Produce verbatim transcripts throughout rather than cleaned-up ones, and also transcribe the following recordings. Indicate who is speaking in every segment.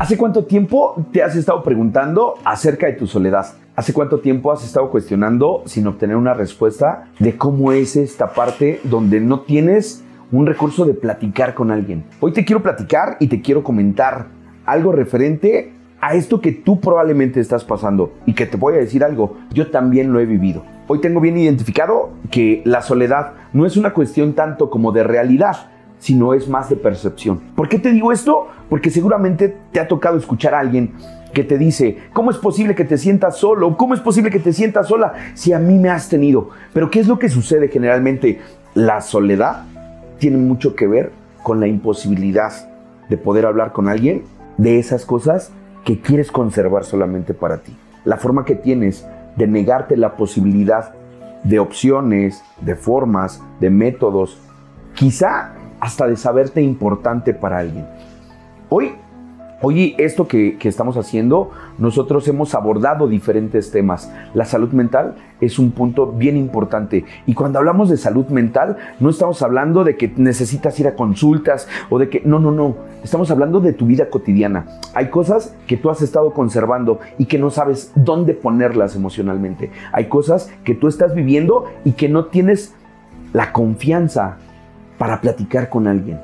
Speaker 1: ¿Hace cuánto tiempo te has estado preguntando acerca de tu soledad? ¿Hace cuánto tiempo has estado cuestionando sin obtener una respuesta de cómo es esta parte donde no tienes un recurso de platicar con alguien? Hoy te quiero platicar y te quiero comentar algo referente a esto que tú probablemente estás pasando y que te voy a decir algo, yo también lo he vivido. Hoy tengo bien identificado que la soledad no es una cuestión tanto como de realidad, sino es más de percepción. ¿Por qué te digo esto? Porque seguramente te ha tocado escuchar a alguien que te dice, ¿cómo es posible que te sientas solo? ¿Cómo es posible que te sientas sola si a mí me has tenido? Pero ¿qué es lo que sucede generalmente? La soledad tiene mucho que ver con la imposibilidad de poder hablar con alguien de esas cosas que quieres conservar solamente para ti. La forma que tienes de negarte la posibilidad de opciones, de formas, de métodos, quizá hasta de saberte importante para alguien. Hoy, hoy esto que, que estamos haciendo, nosotros hemos abordado diferentes temas. La salud mental es un punto bien importante. Y cuando hablamos de salud mental, no estamos hablando de que necesitas ir a consultas o de que... No, no, no. Estamos hablando de tu vida cotidiana. Hay cosas que tú has estado conservando y que no sabes dónde ponerlas emocionalmente. Hay cosas que tú estás viviendo y que no tienes la confianza para platicar con alguien.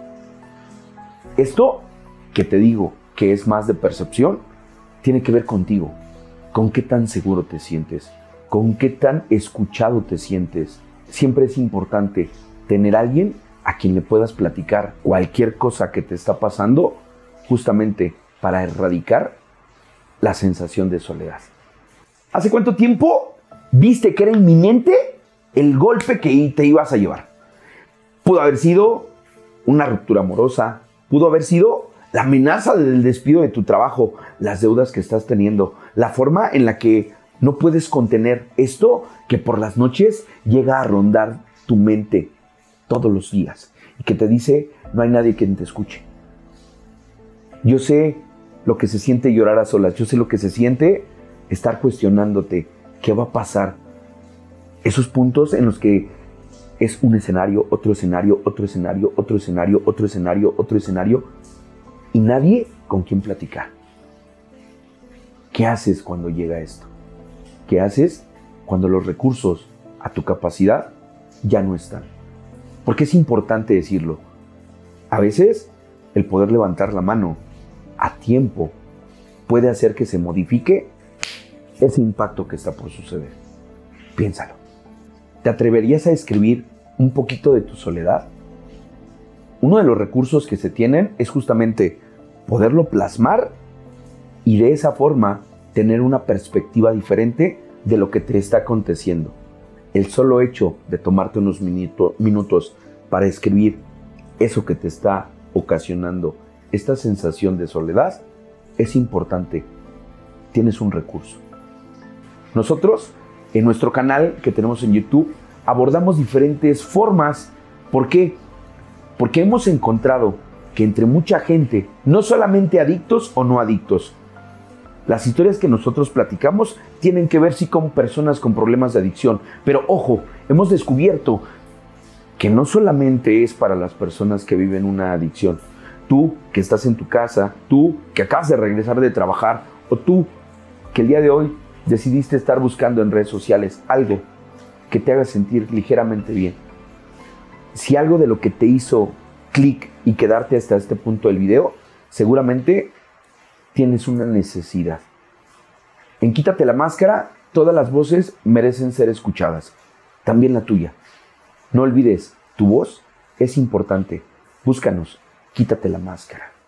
Speaker 1: Esto que te digo que es más de percepción, tiene que ver contigo. Con qué tan seguro te sientes, con qué tan escuchado te sientes. Siempre es importante tener a alguien a quien le puedas platicar cualquier cosa que te está pasando, justamente para erradicar la sensación de soledad. ¿Hace cuánto tiempo viste que era inminente el golpe que te ibas a llevar? Pudo haber sido una ruptura amorosa, pudo haber sido la amenaza del despido de tu trabajo, las deudas que estás teniendo, la forma en la que no puedes contener esto que por las noches llega a rondar tu mente todos los días y que te dice, no hay nadie quien te escuche. Yo sé lo que se siente llorar a solas, yo sé lo que se siente estar cuestionándote qué va a pasar. Esos puntos en los que es un escenario, otro escenario, otro escenario, otro escenario, otro escenario, otro escenario, y nadie con quien platicar. ¿Qué haces cuando llega esto? ¿Qué haces cuando los recursos a tu capacidad ya no están? Porque es importante decirlo. A veces el poder levantar la mano a tiempo puede hacer que se modifique ese impacto que está por suceder. Piénsalo. ¿Te atreverías a escribir un poquito de tu soledad? Uno de los recursos que se tienen es justamente poderlo plasmar y de esa forma tener una perspectiva diferente de lo que te está aconteciendo. El solo hecho de tomarte unos minuto, minutos para escribir eso que te está ocasionando esta sensación de soledad es importante. Tienes un recurso. Nosotros, en nuestro canal que tenemos en YouTube, abordamos diferentes formas. ¿Por qué? Porque hemos encontrado que entre mucha gente, no solamente adictos o no adictos, las historias que nosotros platicamos tienen que ver sí con personas con problemas de adicción. Pero ojo, hemos descubierto que no solamente es para las personas que viven una adicción. Tú que estás en tu casa, tú que acabas de regresar de trabajar, o tú que el día de hoy decidiste estar buscando en redes sociales algo que te haga sentir ligeramente bien. Si algo de lo que te hizo clic y quedarte hasta este punto del video, seguramente tienes una necesidad. En Quítate la Máscara, todas las voces merecen ser escuchadas, también la tuya. No olvides, tu voz es importante. Búscanos, Quítate la Máscara.